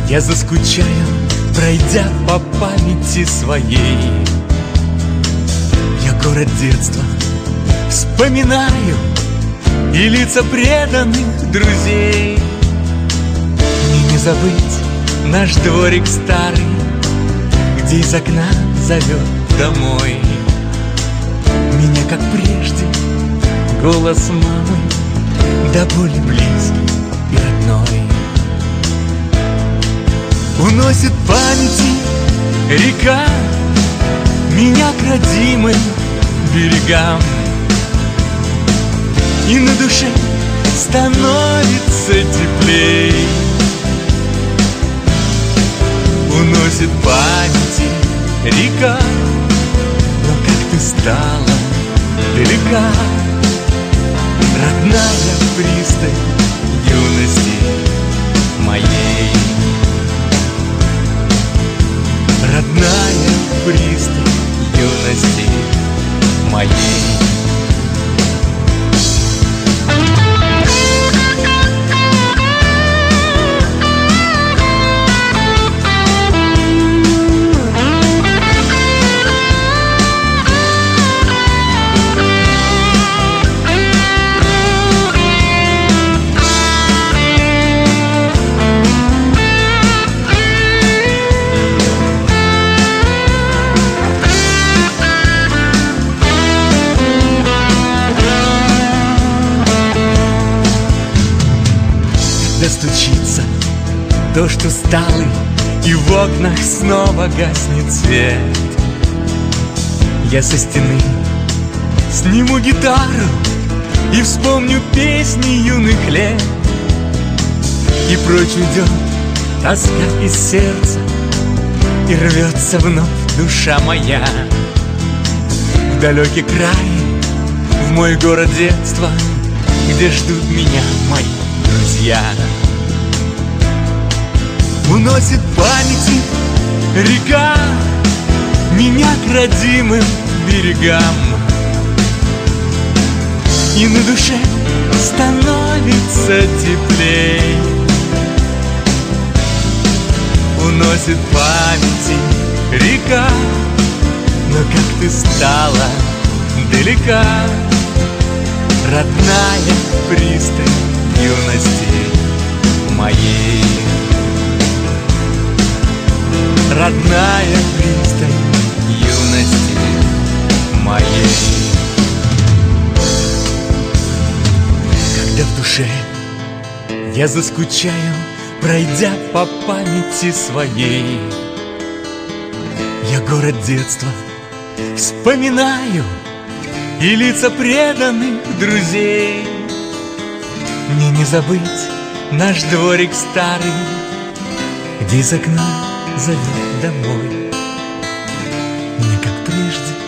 Я заскучаю, пройдя по памяти своей. Я город детства вспоминаю и лица преданных друзей. Мне не забыть наш дворик старый, где из окна зовет домой. Меня, как прежде, голос мамы до боли близкий и родной. Уносит памяти река меня к родимым берегам, и на душе становится теплей. Уносит памяти река, но как ты стала далека, родная пристань юности моей. Родная пристань юности моей. Стучится дождь усталый, и в окнах снова гаснет свет. Я со стены сниму гитару и вспомню песни юных лет. И прочь уйдет тоска из сердца, и рвется вновь душа моя в далекий край, в мой город детства, где ждут меня мои друзья. Уносит памяти река меня к родимым берегам, и на душе становится теплей. Уносит памяти река, но как ты стала далека, родная пристань юности моей. Родная пристань юности моей. Когда в душе я заскучаю, пройдя по памяти своей, я город детства вспоминаю и лица преданных друзей. Мне не забыть наш дворик старый, где из окна зовет домой. Меня, как прежде,